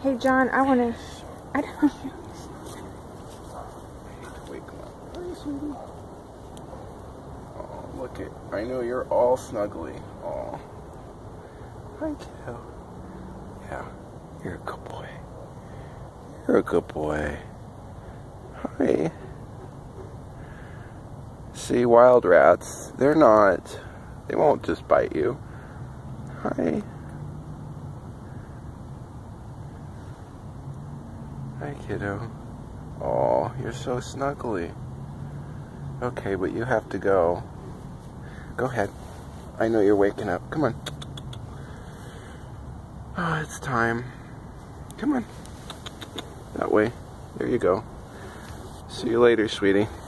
Hey, John, I want to... I don't... I hate to wake him up. Hi, sweetie. Oh, look it. I know you're all snuggly. Oh. Hi, kiddo. Yeah, you're a good boy. You're a good boy. Hi. See, wild rats, they won't just bite you. Hi. Hi, kiddo. Oh, you're so snuggly. Okay, but you have to go. Go ahead. I know you're waking up. Come on. Oh, it's time. Come on. That way. There you go. See you later, sweetie.